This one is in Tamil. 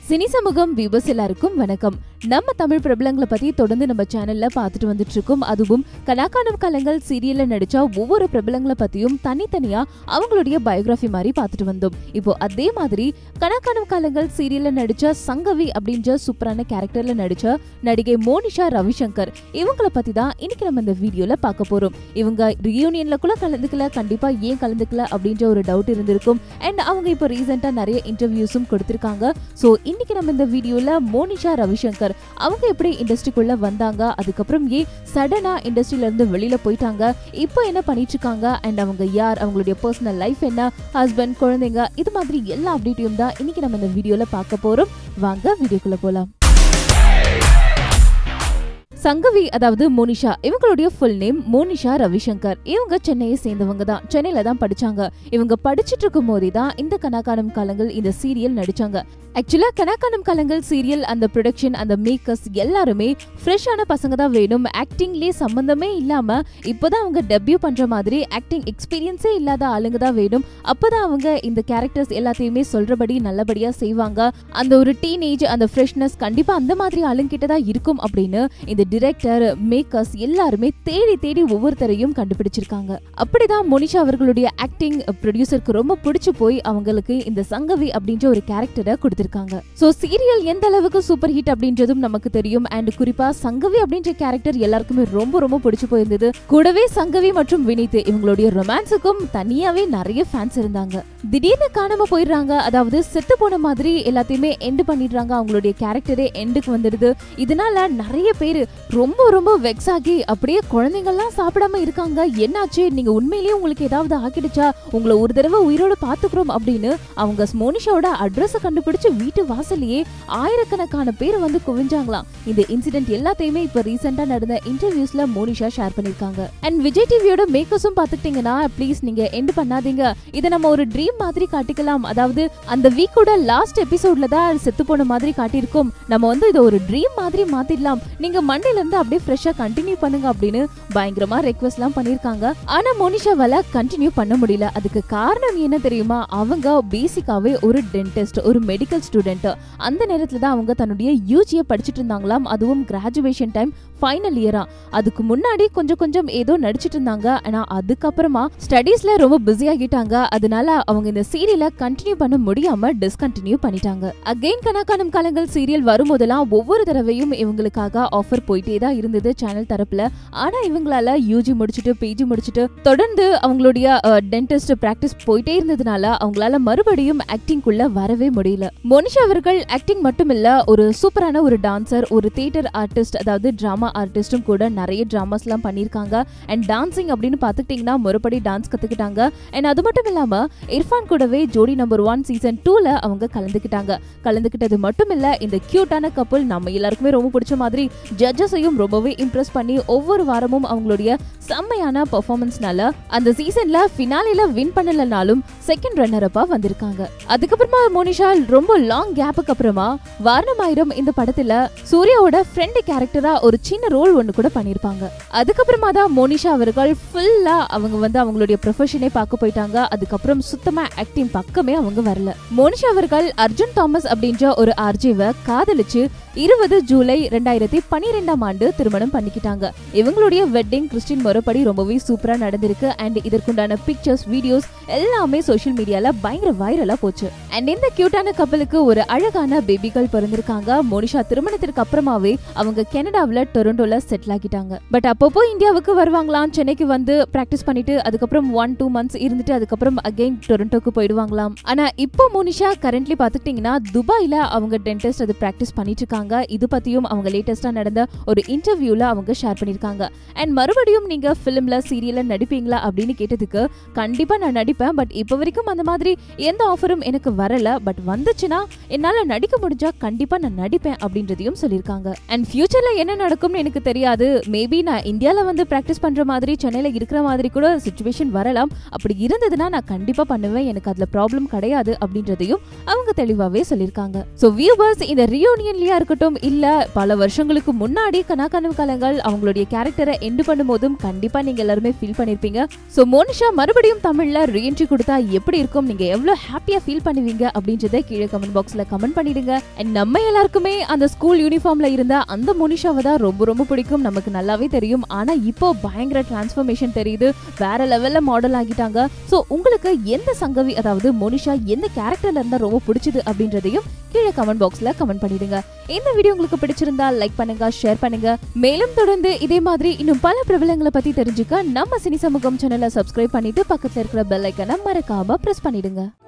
சினி சமூகம் வியூவர்ஸ் எல்லாருக்கும் வணக்கம். நம்ம தமிழ் பிரபலங்களை பத்தி தொடர்ந்து நம்ம சேனல்ல பாத்துட்டு வந்துட்டு இருக்கோம். அதுவும் கலாக்கானம் காலங்கள் சீரியல்ல நடிச்ச ஒவ்வொரு பிரபலங்களை பத்தியும் தனித்தனியா அவங்களுடைய பயோகிராஃபி மாதிரி பாத்துட்டு வந்தோம். இப்போ அதே மாதிரி கலாக்கானம் காலங்கள் சீரியல்ல நடிச்ச சங்கவி அப்படின்ற சூப்பரான கேரக்டர்ல நடிச்ச நடிகை மோனிஷா ரவிசங்கர் இவங்களை பத்தி தான் இன்னைக்கு நம்ம இந்த வீடியோல பார்க்க போறோம். இவங்க ரியூனியன்ல கூட கலந்துக்கல, கண்டிப்பா ஏன் கலந்துக்கல அப்படின்ற ஒரு டவுட் இருந்திருக்கும். அண்ட் அவங்க இப்போ ரீசெண்டா நிறைய இன்டர்வியூஸும் கொடுத்திருக்காங்க. சோ இன்னைக்கு நம்ம இந்த வீடியோல மோனிஷா ரவிசங்கர் அவங்க எப்படி இண்டஸ்ட்ரிக்குள்ள வந்தாங்க, அதுக்கப்புறம் ஏன் சடனா இண்டஸ்ட்ரியில இருந்து வெளியில போயிட்டாங்க, இப்போ என்ன பண்ணிட்டு இருக்காங்க, அண்ட் அவங்க யார், அவங்களுடைய பர்சனல் லைஃப் என்ன, ஹஸ்பண்ட், குழந்தைங்க, இது மாதிரி எல்லா அப்டேட்டையும் தான் இன்னைக்கு நம்ம இந்த வீடியோல பார்க்க போறோம். வாங்க வீடியோக்குள்ள போலாம். சங்கவி அதாவது மோனிஷா இவங்களுடைய ஃபுல் நேம் மோனிஷா ரவிசங்கர். இவங்க சென்னையை சேர்ந்தவங்க தான். சென்னையில தான் படிச்சாங்க. இவங்க படிச்சிட்டு இருக்கும் போதே தான் இந்த கலாக்கானம் காலங்கள் இந்த சீரியல் நடிச்சாங்க. ஆக்சுவலா கலாக்கானம் காலங்கள் சீரியல் அந்த ப்ரொடக்ஷன், அந்த மேக்கர்ஸ் எல்லாருமே ஃப்ரெஷ்ஷான பசங்க தான் வேணும். ஆக்டிங்லேயே சம்பந்தமே இல்லாம இப்போதான் அவங்க டெபியூ பண்ற மாதிரி ஆக்டிங் எக்ஸ்பீரியன்ஸே இல்லாத ஆளுங்க தான் வேணும். அப்பதான் அவங்க இந்த கேரக்டர்ஸ் எல்லாத்தையுமே சொல்றபடி நல்லபடியா செய்வாங்க. அந்த ஒரு டீனேஜ், அந்த ஃப்ரெஷ்னஸ் கண்டிப்பா அந்த மாதிரி ஆளுங்கிட்ட தான் இருக்கும் அப்படின்னு இந்த டிரெக்டர், மேக்கர்ஸ் எல்லாருமே தேடி தேடி ஒவ்வொருத்தரையும் கண்டுபிடிச்சிருக்காங்க. அப்படிதான் மோனிஷா அவர்களுடைய ஆக்டிங் ப்ரொடியூசருக்கு ரொம்ப பிடிச்சு போய் அவங்களுக்கு இந்த சங்கவி அப்படின்ற ஒரு கேரக்டரை கொடுத்திருக்காங்க. சோ சீரியல் எந்த அளவுக்கு சூப்பர் ஹிட் அப்படின்றதும் நமக்கு தெரியும். அண்ட் குறிப்பா சங்கவி அப்படின்ற கேரக்டர் எல்லாருக்குமே ரொம்ப ரொம்ப பிடிச்சு போயிருந்தது. கூடவே சங்கவி மற்றும் வினித் இவங்களுடைய ரொமான்ஸுக்கும் தனியாவே நிறைய ஃபேன்ஸ் இருந்தாங்க. திடீர்னு காணாம போயிடுறாங்க, அதாவது செத்து போன மாதிரி எல்லாத்தையுமே எண்ட் பண்ணிடுறாங்க. அவங்களுடைய கேரக்டரே எண்டுக்கு வந்துடுது. இதனால நிறைய பேரு ரொம்ப ரொம்ப வெக்ஸ் ஆகி அப்படியே குழந்தைங்கள்லாம் சாப்பிடாம இருக்காங்க. என்னாச்சு, நீங்க உண்மையிலேயே உங்களுக்கு ஏதாவது ஆக்கிடுச்சா, உங்களை ஒரு தடவை உயிரோட பாத்துக்கிறோம் அப்படின்னு அவங்க மோனிஷாவோட அட்ரஸ் கண்டுபிடிச்சு வீட்டு வாசலையே ஆயிரக்கணக்கான பேர் வந்து குவிஞ்சாங்களாம். இந்த இன்சிடென்ட் எல்லாத்தையுமே இப்ப ரீசெண்டா நடந்த இன்டர்வியூஸ்ல மோனிஷா ஷேர் பண்ணிருக்காங்க. அண்ட் விஜய் டிவியோட மேக்கர்ஸும் பாத்துக்கிட்டீங்கன்னா ப்ளீஸ் நீங்க எண்ட் பண்ணாதீங்க, இதை நம்ம ஒரு ட்ரீம் மாதிரி காட்டிக்கலாம். அதாவது அந்த வீக்கோட லாஸ்ட் எபிசோட்ல தான் செத்து போன மாதிரி காட்டியிருக்கோம். நம்ம வந்து இதை ஒரு ட்ரீம் மாதிரி மாத்திடலாம், நீங்க மண்டேல இருந்து அப்படியே ஃப்ரெஷ்ஷா கண்டினியூ பண்ணுங்க அப்படின்னு பயங்கரமா ரெக்வெஸ்ட் எல்லாம் பண்ணிருக்காங்க. ஆனா மோனிஷாவால கண்டினியூ பண்ண முடியல. அதுக்கு காரணம் என்ன தெரியுமா? அவங்க பேசிக்காவே ஒரு டென்டிஸ்ட், ஒரு மெடிக்கல் ஸ்டூடெண்ட். அந்த நேரத்துல தான் அவங்க தன்னுடைய யூஜியை படிச்சுட்டு இருந்தாங்களாம். அதுவும் கிராஜுவேஷன் டைம், ஃபைனல் இயரா. அதுக்கு முன்னாடி கொஞ்சம் கொஞ்சம் ஏதோ நடிச்சிட்டு இருந்தாங்க. ஆனா அதுக்கப்புறமா ஸ்டடீஸ்ல ரொம்ப பிஸி ஆகிட்டாங்க. அதனால அவங்க இந்த சீரியலை கண்டினியூ பண்ண முடியாம டிஸ்கண்டினியூ பண்ணிட்டாங்க. அகைன் கலாக்கானம் காலங்கள் சீரியல் வரும்போதெல்லாம் ஒவ்வொரு தடவையும் இவங்களுக்காக ஆஃபர் போயிட்டே தான் இருந்தது சேனல் தரப்புல. ஆனா இவங்களால யூஜி முடிச்சுட்டு பிஜி முடிச்சுட்டு தொடர்ந்து அவங்களுடைய டென்டிஸ்ட் பிராக்டிஸ் போயிட்டே இருந்ததுனால அவங்களால மறுபடியும் ஆக்டிங் குள்ள வரவே முடியல. மோனிஷா அவர்கள் ஆக்டிங் மட்டும் இல்ல, ஒரு சூப்பரான ஒரு டான்சர், ஒரு தியேட்டர் ஆர்டிஸ்ட், அதாவது டிராமா ஆர்டிஸ்டும் கூட. நிறைய டிராமாஸ் எல்லாம் பண்ணிருக்காங்க. அண்ட் டான்சிங் அப்படின்னு பாத்துக்கிட்டீங்கன்னா மறுபடி டான்ஸ் கத்துக்கிட்டாங்க. அண்ட் அது மட்டும் இல்லாம இர்ஃபான் கூடவே ஜோடி நம்பர் 1 சீசன் 2ல அவங்க கலந்துக்கிட்டது மட்டும் இல்ல, இந்த கியூட்டான கப்புள் நம்ம எல்லாருக்குமே ரொம்ப பிடிச்ச மாதிரி ஜட்ஜஸையும் ரொம்பவே இம்ப்ரெஸ் பண்ணி ஒவ்வொரு வாரமும் அவங்களுடைய செம்மையான பெர்ஃபார்மன்ஸ்னால அந்த சீசன்ல ஃபினாலேல வின் பண்ணலனாலும் செகண்ட் ரன்னர் அப்பா வந்திருக்காங்க. அதுக்கப்புறமா மோனிஷா ரொம்ப லாங் கேப்புக்கு அப்புறமா வாரணமாயிரம் இந்த படத்துல சூர்யாவோட ஃப்ரெண்ட் கேரக்டரா ஒரு சின்ன ரோல் ஒன்னு கூட பண்ணிருப்பாங்க. அதுக்கப்புறமா தான் மோனிஷா அவர்கள் ஃபுல்லா அவங்க வந்து அவங்களுடைய ப்ரொஃபஷனே பார்க்க போயிட்டாங்க. அதுக்கப்புறம் சுத்தமா ஆக்டிங் பக்கமே அவங்க வரல. மோனிஷா அவர்கள் அர்ஜுன் தாமஸ் அப்படின்ற ஒரு ஆர்ஜேவை காதலிச்சு 20 ஜூலை 2012 திருமணம் பண்ணிக்கிட்டாங்க. இவங்களுடைய வெட்டிங் கிறிஸ்டின் முறைப்படி ரொம்பவே சூப்பரா நடந்திருக்கு. அண்ட் இதற்குண்டான பிக்சர்ஸ், வீடியோஸ் எல்லாமே சோஷியல் மீடியால பயங்கர வைரலா போச்சு. அண்ட் இந்த கியூட்டான கப்பலுக்கு ஒரு அழகான பேபிகள் பிறந்திருக்காங்க. மோனிஷா திருமணத்திற்கு அப்புறமாவே அவங்க கனடாவில் டொரண்டோல செட்டில் ஆகிட்டாங்க. பட் அப்பப்போ இந்தியாவுக்கு வருவாங்களாம். சென்னைக்கு வந்து பிராக்டிஸ் பண்ணிட்டு அதுக்கப்புறம் 1-2 மந்த்ஸ் இருந்துட்டு அதுக்கப்புறம் அகைன் டொரண்டோக்கு போயிடுவாங்களாம். ஆனா இப்போ மோனிஷா கரண்ட்லி பாத்துக்கிட்டீங்கன்னா துபாயில அவங்க டென்டிஸ்ட் அது பிராக்டிஸ் பண்ணிட்டு இருக்காங்க. இது பத்தியும் அவங்க லேட்டஸ்டா நடந்த ஒரு இன்டர்வியூல அவங்க ஷேர் பண்ணிருக்காங்க. அண்ட் மறுபடியும் நீங்க பிலிம்ல சீரியல்ல நடிப்பீங்களா அப்படின்னு கேட்டதுக்கு கண்டிப்பா நான் நடிப்பேன், பட் இப்ப வரைக்கும் அந்த மாதிரி எந்த ஆஃபரும் எனக்கு வரல, பட் வந்துச்சுன்னா என்னால நடிக்க முடிஞ்சா கண்டிப்பா நான் நடிப்பேன் அப்படின்றதையும் சொல்லிருக்காங்க. அண்ட் ஃபியூச்சர்ல என்ன நடக்கும் இருக்கும்னு எனக்கு தெரியாது. மேபி நான் இந்தியால வந்து பிராக்டிஸ் பண்ற மாதிரி சென்னையில இருக்கிற மாதிரி கூட சிச்சுவேஷன் வரலாம். அப்படி இருந்ததுன்னா நான் கண்டிப்பா பண்ணுவேன். எனக்கு அதுல ப்ராப்ளம் கிடையாது அப்படின்றதையும் அவங்க தெளிவாவே சொல்லிருக்காங்க. சோ வியூவர்ஸ், இந்த ரியூனியன்லயா இருக்கட்டும் இல்ல பல வருஷங்களுக்கு முன்னாடி கனாகனம் காலங்கள் அவங்களுடைய கேரக்டரை எண்ட் பண்ணும்போதும் கண்டிப்பா நீங்க எல்லாருமே ஃபீல் பண்ணிருப்பீங்க. சோ மோனிஷா மறுபடியும் தமிழ்ல ரீஎன்ட்ரி கொடுத்தா எப்படி இருக்கும், நீங்க எவ்வளவு ஹாப்பியா ஃபீல் பண்ணுவீங்க அப்படின்றத கீழே கமெண்ட் பாக்ஸ்ல கமெண்ட் பண்ணிடுங்க. அண்ட் நம்ம எல்லாருக்குமே அந்த ஸ்கூல் யூனிஃபார்ம்ல இருந்த அந்த மோனிஷாவை தான் ரொம்ப ரொம்ப பிடிக்கும், நமக்கு நல்லாவே தெரியும். ஆனா இப்போ பயங்கர டிரான்ஸ்ஃபர்மேஷன் தெரியுது, வேற லெவல்ல மாடல் ஆகிட்டாங்க. சோ உங்களுக்கு எந்த சங்கவி அதாவது மோனிஷா எந்த கேரக்டர்ல இருந்தா ரொம்ப பிடிச்சது அப்படின்றதையும் கீழே கமெண்ட் பாக்ஸ்ல கமெண்ட் பண்ணிடுங்க. இந்த வீடியோ உங்களுக்கு பிடிச்சிருந்தா லைக் பண்ணுங்க, ஷேர் பண்ணுங்க. மேலும் தொடர்ந்து இதே மாதிரி இன்னும் பல பிரபலங்களை பத்தி தெரிஞ்சுக்க நம்ம சினி சமூகம் சேனலை சப்ஸ்கிரைப் பண்ணிட்டு பக்கத்துல இருக்கிற பெல் ஐக்கனை மறக்காம பிரஸ் பண்ணிடுங்க.